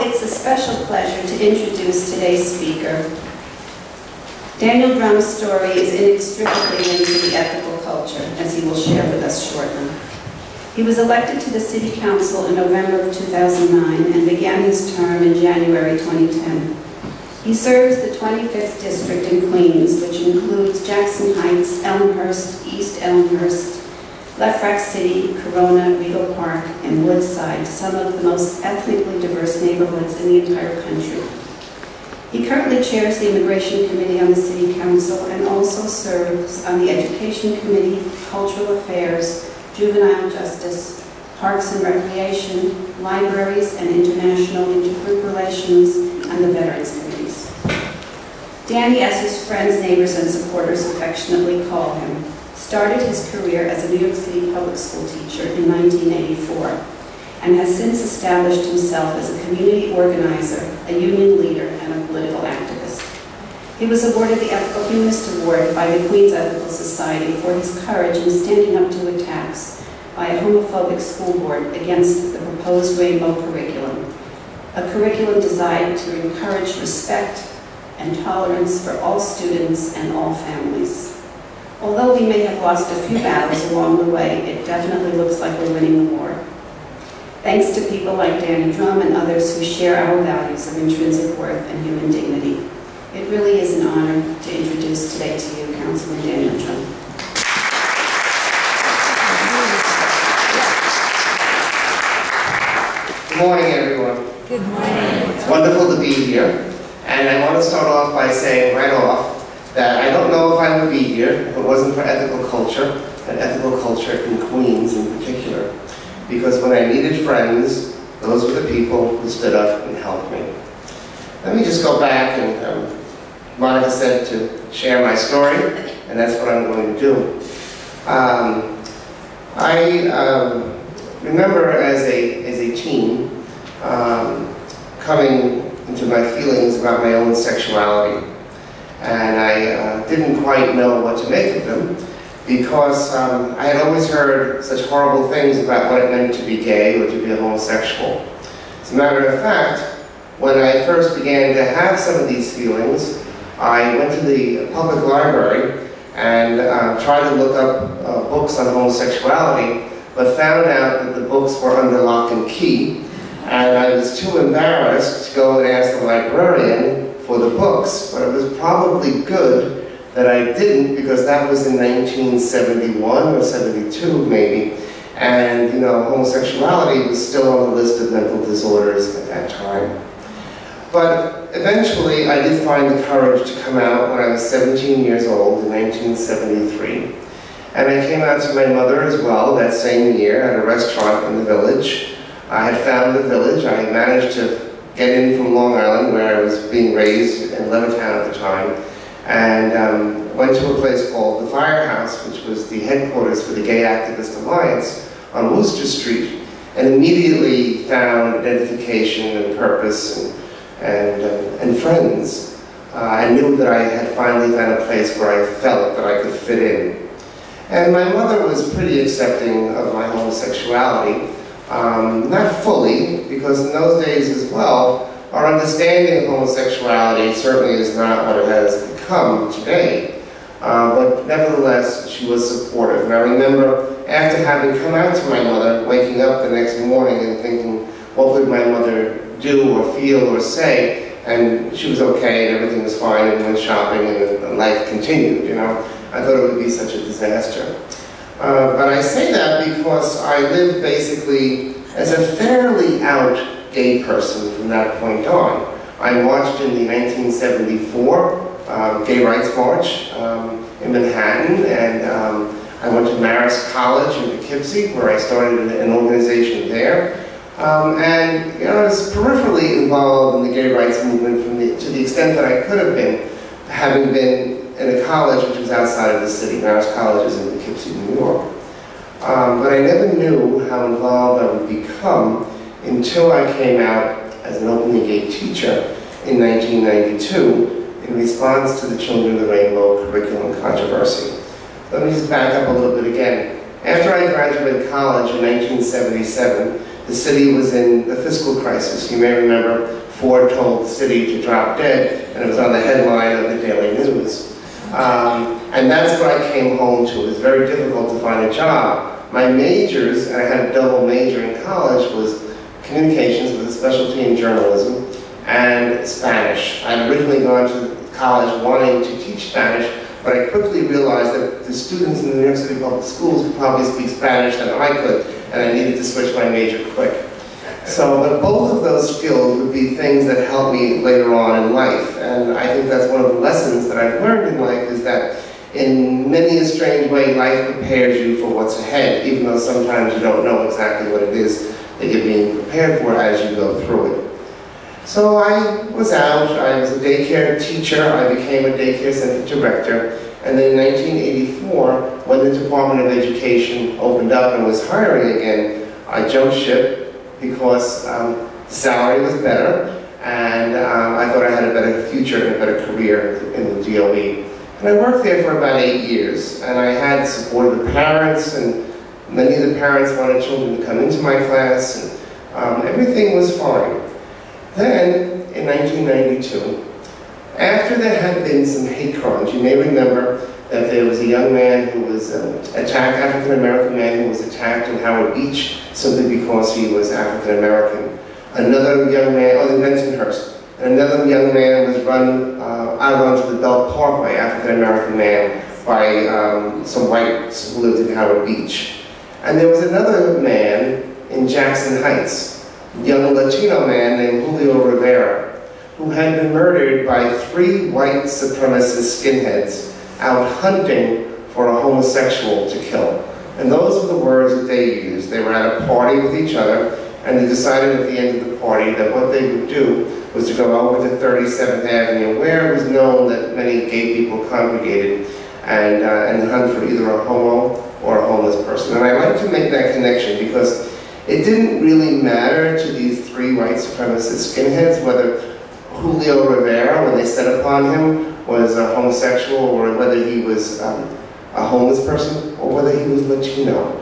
it's a special pleasure to introduce today's speaker. Daniel Dromm's story is inextricably linked to the ethical culture, as he will share with us shortly. He was elected to the City Council in November of 2009 and began his term in January 2010. He serves the 25th District in Queens, which includes Jackson Heights, Elmhurst, East Elmhurst, Lefrak City, Corona, Regal Park, and Woodside, some of the most ethnically diverse neighborhoods in the entire country. He currently chairs the Immigration Committee on the City Council and also serves on the Education Committee, Cultural Affairs, Juvenile Justice, Parks and Recreation, Libraries and International Intergroup Relations, and the Veterans Committees. Danny, as his friends, neighbors, and supporters affectionately call him, started his career as a New York City public school teacher in 1984 and has since established himself as a community organizer, a union leader, and a political activist. He was awarded the Ethical Humanist Award by the Queens Ethical Society for his courage in standing up to attacks by a homophobic school board against the proposed rainbow curriculum, a curriculum designed to encourage respect and tolerance for all students and all families. Although we may have lost a few battles along the way, it definitely looks like we're winning the war. Thanks to people like Danny Dromm and others who share our values of intrinsic worth and human dignity. It really is an honor to introduce today to you Councilman Danny Dromm. Good morning, everyone. Good morning. It's wonderful to be here. And I want to start off by saying right off that I don't know if I would be here if it wasn't for ethical culture, and ethical culture in Queens in particular. Because when I needed friends, those were the people who stood up and helped me. Let me just go back and Monica said to share my story, and that's what I'm going to do. I remember as a teen coming into my feelings about my own sexuality. And I didn't quite know what to make of them because I had always heard such horrible things about what it meant to be gay or to be a homosexual. As a matter of fact, when I first began to have some of these feelings, I went to the public library and tried to look up books on homosexuality, but found out that the books were under lock and key, and I was too embarrassed to go and ask the librarian for the books. But it was probably good that I didn't, because that was in 1971 or 72 maybe, and you know, homosexuality was still on the list of mental disorders at that time. But eventually I did find the courage to come out when I was 17 years old in 1973. And I came out to my mother as well that same year at a restaurant in the Village. I had found the Village. I had managed to get in from Long Island, where I was being raised in Levittown at the time, and went to a place called the Firehouse, which was the headquarters for the Gay Activist Alliance on Worcester Street, and immediately found identification and purpose and friends. I knew that I had finally found a place where I felt that I could fit in. And my mother was pretty accepting of my homosexuality. Not fully, because in those days as well, our understanding of homosexuality certainly is not what it has become today. But nevertheless, she was supportive. And I remember after having come out to my mother, waking up the next morning and thinking, what would my mother do or feel or say? And she was okay and everything was fine and went shopping and life continued, you know. I thought it would be such a disaster. But I say that because I lived basically as a fairly out gay person from that point on. I marched in the 1974 Gay Rights March in Manhattan, and I went to Marist College in Poughkeepsie, where I started an organization there. And you know, I was peripherally involved in the gay rights movement to the extent that I could have been, having been in a college which was outside of the city. Marist College is in Poughkeepsie, New York. But I never knew how involved I would become until I came out as an openly gay teacher in 1992 in response to the Children of the Rainbow curriculum controversy. Let me just back up a little bit again. After I graduated college in 1977, the city was in the fiscal crisis. You may remember Ford told the city to drop dead, and it was on the headline of the Daily News. And that's what I came home to. It was very difficult to find a job. My majors, and I had a double major in college, was communications with a specialty in journalism and Spanish. I had originally gone to college wanting to teach Spanish, but I quickly realized that the students in the New York City public schools could probably speak Spanish than I could, and I needed to switch my major quick. So, but both of those skills would be things that help me later on in life, and I think that's one of the lessons that I've learned in life, is that in many a strange way, life prepares you for what's ahead, even though sometimes you don't know exactly what it is that you're being prepared for as you go through it. So I was out, I was a daycare teacher, I became a daycare center director, and then in 1984, when the Department of Education opened up and was hiring again, I jumped ship because the salary was better, and I thought I had a better future and a better career in the DOE. And I worked there for about 8 years, and I had support of the parents, and many of the parents wanted children to come into my class, and everything was fine. Then, in 1992, after there had been some hate crimes, you may remember that there was a young man who was attacked, African-American man who was attacked in Howard Beach simply because he was African-American. Another young man, in Bensonhurst, another young man was run out onto the Belt Parkway, African-American man, by some whites who lived in Howard Beach. And there was another man in Jackson Heights, a young Latino man named Julio Rivera, who had been murdered by 3 white supremacist skinheads out hunting for a homosexual to kill. And those were the words that they used. They were at a party with each other, and they decided at the end of the party that what they would do was to go over to 37th Avenue, where it was known that many gay people congregated, and hunt for either a homo or a homeless person. And I like to make that connection because it didn't really matter to these 3 white supremacist skinheads whether Julio Rivera, when they set upon him, was a homosexual, or whether he was a homeless person, or whether he was Latino.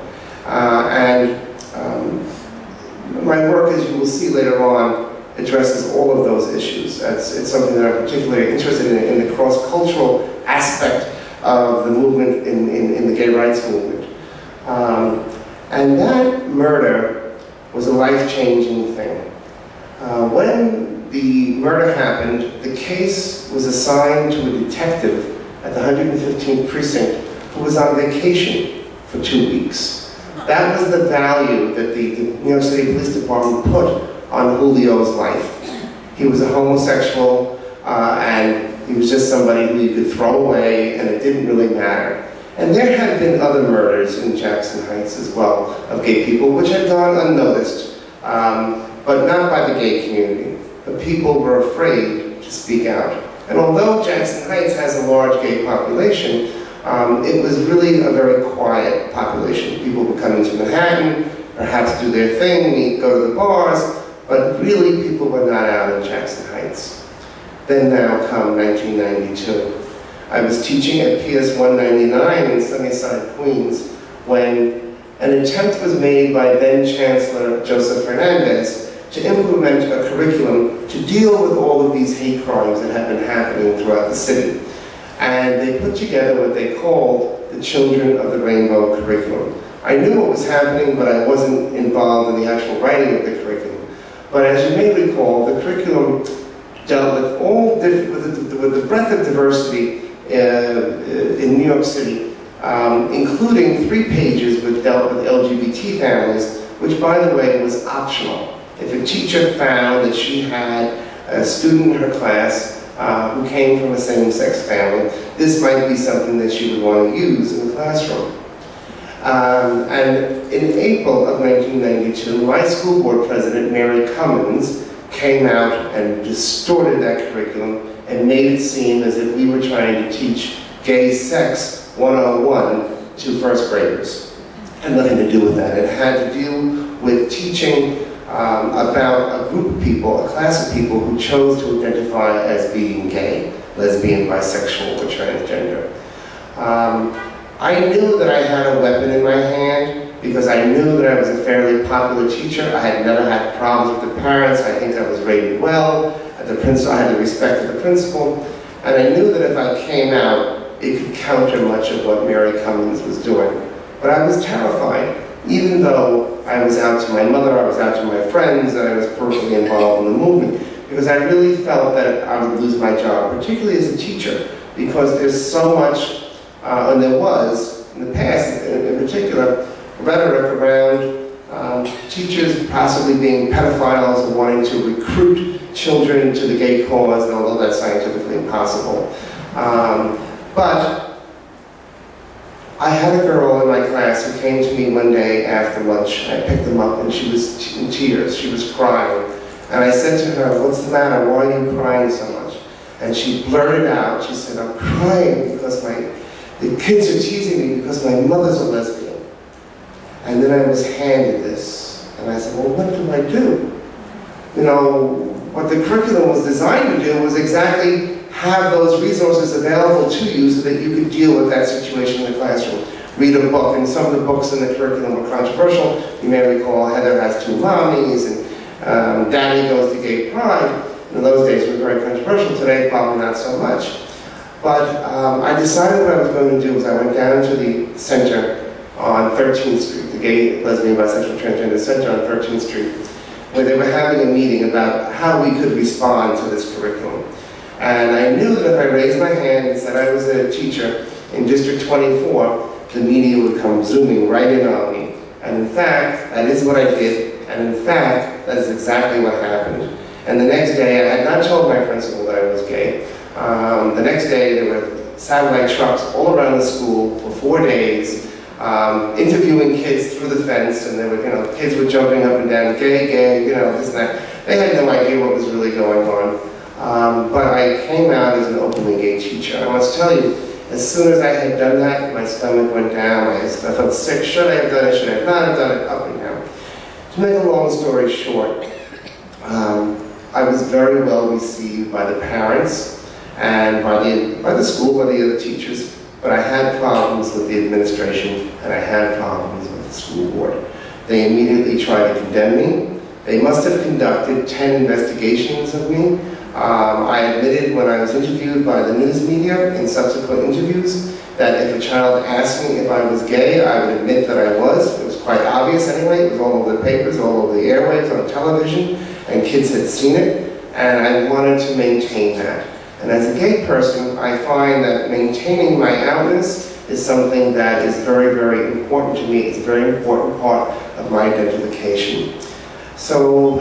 My work, as you will see later on, addresses all of those issues. It's something that I'm particularly interested in the cross-cultural aspect of the movement in the gay rights movement. And that murder was a life-changing thing. When the murder happened, the case was assigned to a detective at the 115th Precinct who was on vacation for 2 weeks. That was the value that the New York City Police Department put on Julio's life. He was a homosexual, and he was just somebody who you could throw away, and it didn't really matter. And there had been other murders in Jackson Heights as well of gay people, which had gone unnoticed, but not by the gay community. The people were afraid to speak out. And although Jackson Heights has a large gay population, it was really a very quiet population. People would come into Manhattan, perhaps do their thing, go to the bars, but really people were not out in Jackson Heights. Then now come 1992. I was teaching at PS 199 in Sunnyside, Queens, when an attempt was made by then Chancellor Joseph Fernandez to implement a curriculum to deal with all of these hate crimes that have been happening throughout the city. And they put together what they called the Children of the Rainbow curriculum. I knew what was happening, but I wasn't involved in the actual writing of the curriculum. But as you may recall, the curriculum dealt with all with the breadth of diversity in New York City, including 3 pages which dealt with LGBT families, which, by the way, was optional. If a teacher found that she had a student in her class who came from a same-sex family, this might be something that she would want to use in the classroom. And in April of 1992, my school board president, Mary Cummins, came out and distorted that curriculum and made it seem as if we were trying to teach gay sex 101 to first graders. It had nothing to do with that. It had to do with teaching about a group of people, a class of people who chose to identify as being gay, lesbian, bisexual, or transgender. I knew that I had a weapon in my hand because I knew that I was a fairly popular teacher. I had never had problems with the parents. I think I was rated well. The principal, I had the respect of the principal. And I knew that if I came out, it could counter much of what Mary Cummings was doing. But I was terrified, even though I was out to my mother, I was out to my friends, and I was personally involved in the movement, because I really felt that I would lose my job, particularly as a teacher, because there's so much, and there was, in the past in particular, rhetoric around teachers possibly being pedophiles and wanting to recruit children to the gay cause, although that's scientifically impossible. But I had a girl in my class who came to me one day after lunch. I picked them up and she was in tears. She was crying. And I said to her, "What's the matter? Why are you crying so much?" And she blurted out, she said, "I'm crying because the kids are teasing me because my mother's a lesbian." And then I was handed this. And I said, "Well, what do I do?" You know, what the curriculum was designed to do was exactly have those resources available to you so that you could deal with that situation in the classroom. Read a book, and some of the books in the curriculum were controversial. You may recall Heather Has Two Mommies, and Danny Goes to Gay Pride. In those days were very controversial. Today, probably not so much. But I decided what I was going to do was I went down to the center on 13th Street, the Gay, Lesbian, Bisexual, Transgender Center on 13th Street, where they were having a meeting about how we could respond to this curriculum. And I knew that if I raised my hand and said I was a teacher in District 24, the media would come zooming right in on me. And in fact, that is what I did. And in fact, that is exactly what happened. And the next day, I had not told my principal that I was gay. The next day, there were satellite trucks all around the school for 4 days, interviewing kids through the fence, and there were, kids were jumping up and down, gay, this and that. They had no idea what was really going on. But I came out as an openly gay teacher. I must tell you, as soon as I had done that, my stomach went down, I felt sick. Should I have done it? Should I have not have done it? Up and down. To make a long story short, I was very well received by the parents and by the school, by the other teachers, but I had problems with the administration and I had problems with the school board. They immediately tried to condemn me. They must have conducted 10 investigations of me. I admitted when I was interviewed by the news media in subsequent interviews that if a child asked me if I was gay, I would admit that I was. It was quite obvious anyway. It was all over the papers, all over the airwaves, on television, and kids had seen it, and I wanted to maintain that. And as a gay person, I find that maintaining my outness is something that is very, very important to me. It's a very important part of my identification. So,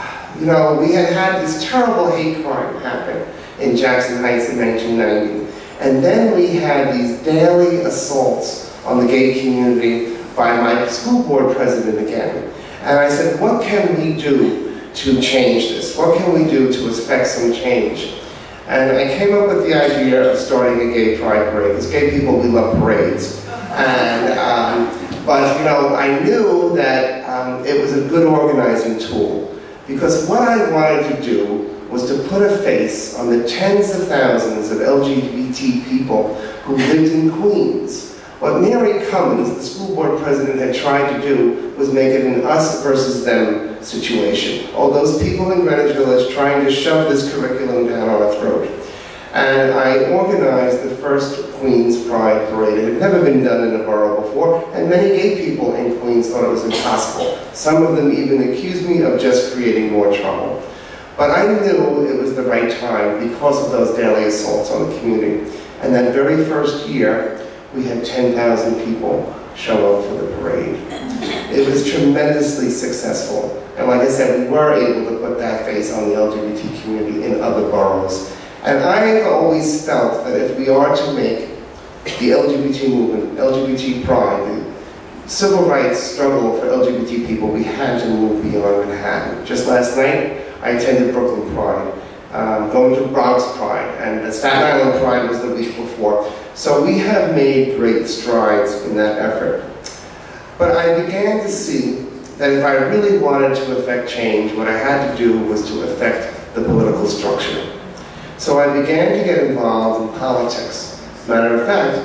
we had this terrible hate crime happen in Jackson Heights in 1990. And then we had these daily assaults on the gay community by my school board president again. And I said, what can we do to change this? What can we do to effect some change? And I came up with the idea of starting a gay pride parade, because gay people, we love parades. And, but I knew that it was a good organizing tool. Because what I wanted to do was to put a face on the tens of thousands of LGBT people who lived in Queens. What Mary Cummings, the school board president, had tried to do was make it an us versus them situation. All those people in Greenwich Village trying to shove this curriculum down our throat. And I organized the first Queens Pride Parade. It had never been done in a borough before, and many gay people in Queens thought it was impossible. Some of them even accused me of just creating more trouble. But I knew it was the right time because of those daily assaults on the community. And that very first year, we had 10,000 people show up for the parade. It was tremendously successful. And like I said, we were able to put that face on the LGBT community in other boroughs. And I've always felt that if we are to make the LGBT movement, LGBT pride, the civil rights struggle for LGBT people, we had to move beyond Manhattan. Just last night, I attended Brooklyn Pride, going to Bronx Pride, and the Staten Island Pride was the week before. So we have made great strides in that effort. But I began to see that if I really wanted to effect change, what I had to do was to affect the political structure. So I began to get involved in politics. Matter of fact,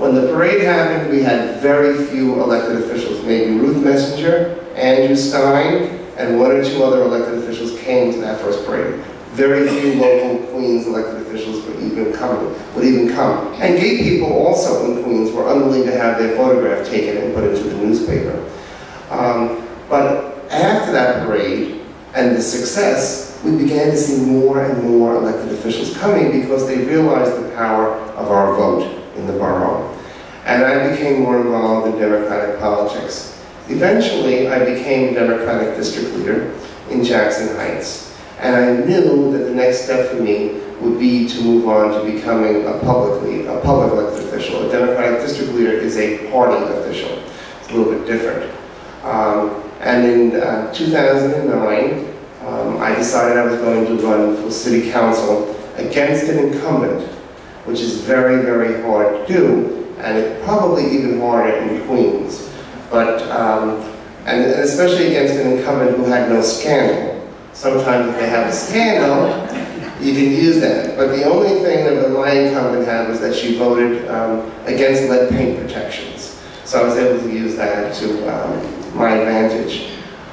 When the parade happened, we had very few elected officials. Maybe Ruth Messenger, Andrew Stein, and one or two other elected officials came to that first parade. Very few local Queens elected officials would even come. And gay people also in Queens were unwilling to have their photograph taken and put into the newspaper. But after that parade and the success, we began to see more and more elected officials coming because they realized the power of our vote in the borough. And I became more involved in Democratic politics. Eventually, I became Democratic district leader in Jackson Heights. And I knew that the next step for me would be to move on to becoming a public elected official. A Democratic district leader is a party official. It's a little bit different. And in 2009, I decided I was going to run for city council against an incumbent, which is very, very hard to do, and it's probably even harder in Queens. But, and especially against an incumbent who had no scandal. Sometimes if they have a scandal, you can use that. But the only thing that my incumbent had was that she voted against lead paint protections. So I was able to use that to my advantage.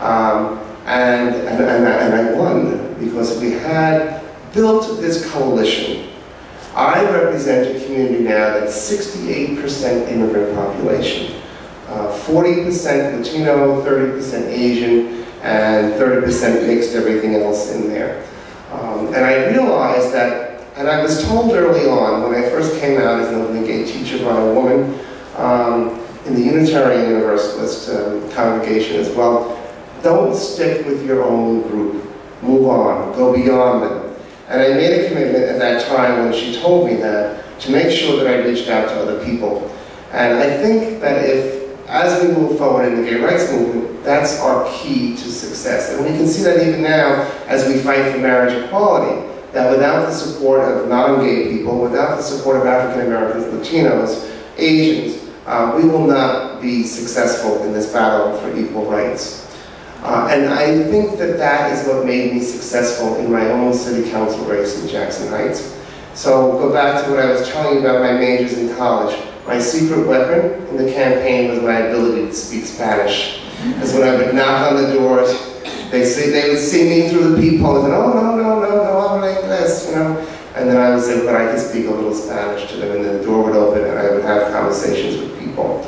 And I won because we had built this coalition. I represent a community now that's 68% immigrant population. 40% Latino, 30% Asian, and 30% mixed everything else in there. And I realized that, and I was told early on when I first came out as an openly gay teacher by a woman in the Unitarian Universalist congregation as well, don't stick with your own group. Move on, go beyond them. And I made a commitment at that time when she told me that to make sure that I reached out to other people. And I think that as we move forward in the gay rights movement, that's our key to success. And we can see that even now as we fight for marriage equality, that without the support of non-gay people, without the support of African Americans, Latinos, Asians, we will not be successful in this battle for equal rights. And I think that that is what made me successful in my own city council race in Jackson Heights. So go back to what I was telling you about my majors in college. My secret weapon in the campaign was my ability to speak Spanish. Because when I would knock on the doors, they would see me through the peephole and oh, no, habla inglés, you know. And then I would say, but I can speak a little Spanish to them, and then the door would open and I would have conversations with people.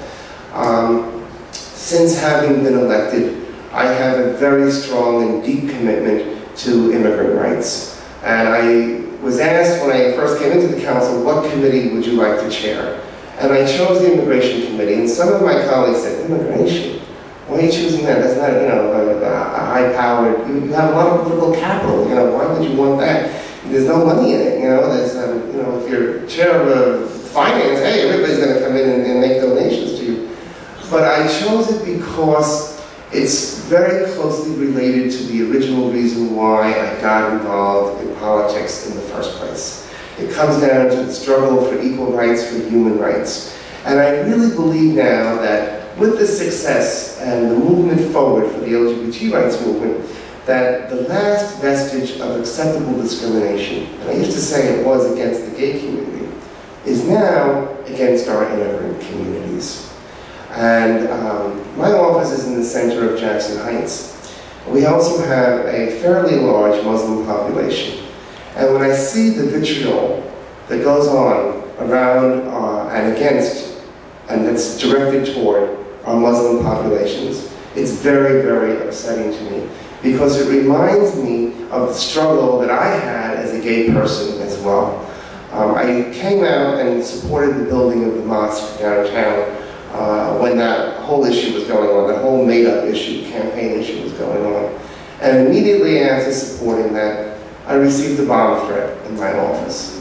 Since having been elected, I have a very strong and deep commitment to immigrant rights. And I was asked when I first came into the council, what committee would you like to chair? And I chose the Immigration Committee, and some of my colleagues said, immigration? Why are you choosing that? That's not, you know, a high-powered, you have a lot of political capital, you know, why would you want that? There's no money in it, you know, there's, you know, if you're chair of finance, hey, everybody's going to come in and make donations to you. But I chose it because it's very closely related to the original reason why I got involved in politics in the first place. It comes down to the struggle for equal rights, for human rights. And I really believe now that with the success and the movement forward for the LGBT rights movement, that the last vestige of acceptable discrimination, and I used to say it was against the gay community, is now against our immigrant communities. And my office is in the center of Jackson Heights. We also have a fairly large Muslim population. And when I see the vitriol that goes on around and against, and that's directed toward our Muslim populations, it's very, very upsetting to me, because it reminds me of the struggle that I had as a gay person as well. I came out and supported the building of the mosque downtown when that whole issue was going on, that whole made-up issue, campaign issue was going on. And immediately after supporting that, I received a bomb threat in my office.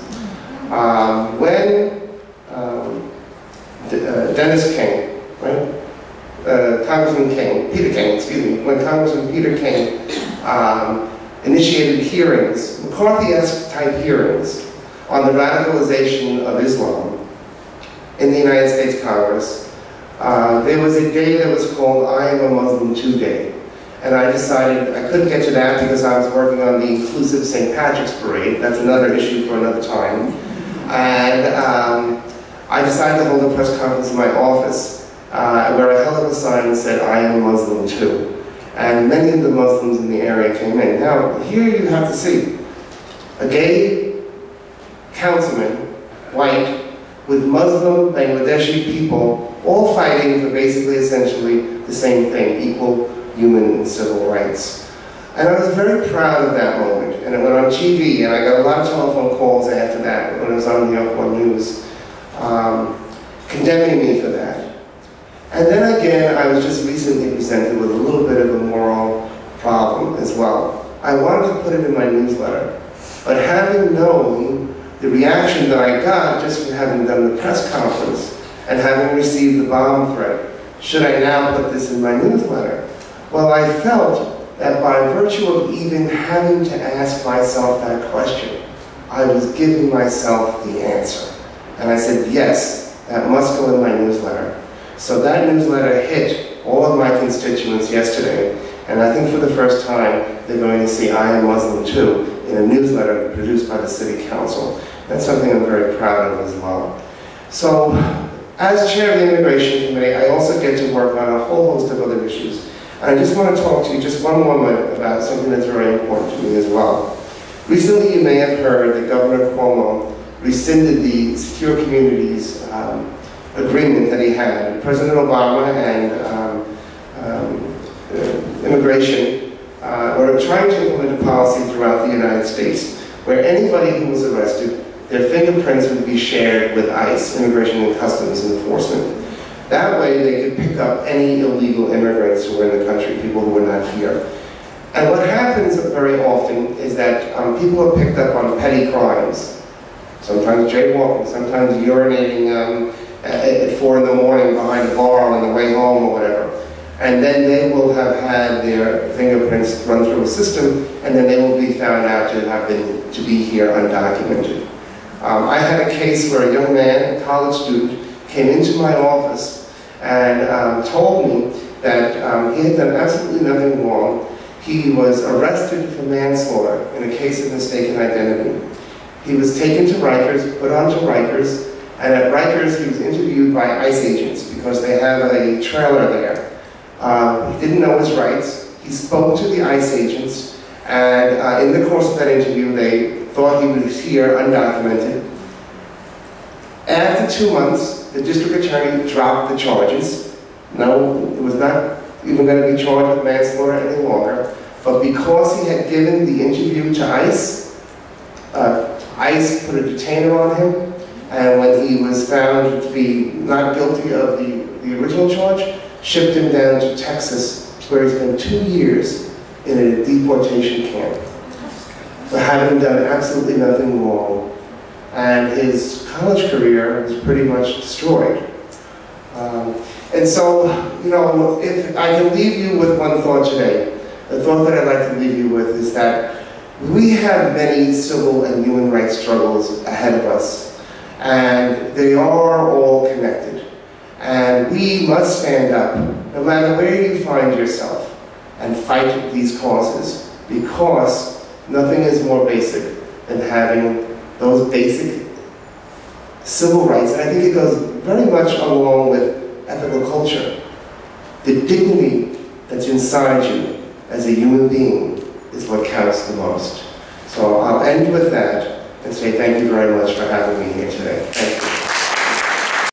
When Dennis King, right? Congressman King, Peter King, excuse me, when Congressman Peter King initiated hearings, McCarthy-esque type hearings, on the radicalization of Islam in the United States Congress, there was a day that was called I Am a Muslim Too Day. And I decided I couldn't get to that because I was working on the inclusive St. Patrick's Parade. That's another issue for another time. And I decided to hold a press conference in my office where I held up a sign and said, "I am Muslim too." And many of the Muslims in the area came in. Now, here you have to see a gay councilman, white, with Muslim Bangladeshi people, all fighting for basically, essentially, the same thing, equal human and civil rights. And I was very proud of that moment. And it went on TV, and I got a lot of telephone calls after that, when it was on the Up1 News, condemning me for that. And then again, I was just recently presented with a little bit of a moral problem as well. I wanted to put it in my newsletter, but having known the reaction that I got just from having done the press conference and having received the bomb threat, should I now put this in my newsletter? Well, I felt that by virtue of even having to ask myself that question, I was giving myself the answer. And I said, yes, that must go in my newsletter. So that newsletter hit all of my constituents yesterday, and I think for the first time, they're going to see I Am Muslim Too in a newsletter produced by the City Council. That's something I'm very proud of as well. So, as chair of the Immigration Committee, I also get to work on a whole host of other issues. And I just want to talk to you just one moment about something that's very important to me as well. Recently, you may have heard that Governor Cuomo rescinded the Secure Communities agreement that he had. President Obama and immigration were trying to implement a policy throughout the United States where anybody who was arrested, their fingerprints would be shared with ICE, Immigration and Customs Enforcement. That way they could pick up any illegal immigrants who were in the country, people who were not here. And what happens very often is that people are picked up on petty crimes, sometimes jaywalking, sometimes urinating at 4 in the morning behind a bar on the way home or whatever. And then they will have had their fingerprints run through a system, and then they will be found out to be here undocumented. I had a case where a young man, a college student, came into my office and told me that he had done absolutely nothing wrong. He was arrested for manslaughter in a case of mistaken identity. He was taken to Rikers, put onto Rikers, and at Rikers he was interviewed by ICE agents because they have a trailer there. He didn't know his rights. He spoke to the ICE agents, and in the course of that interview they thought he was here undocumented. After 2 months, the district attorney dropped the charges. No, it was not even going to be charged with manslaughter any longer. But because he had given the interview to ICE, ICE put a detainer on him, and when he was found to be not guilty of the original charge, shipped him down to Texas, where he spent 2 years in a deportation camp for having done absolutely nothing wrong. And his college career was pretty much destroyed. And so, you know, if I can leave you with one thought today, the thought that I'd like to leave you with is that we have many civil and human rights struggles ahead of us, and they are all connected. And we must stand up, no matter where you find yourself, and fight these causes, because nothing is more basic than having those basic civil rights, and I think it goes very much along with ethical culture. The dignity that's inside you as a human being is what counts the most. So I'll end with that and say thank you very much for having me here today. Thank you.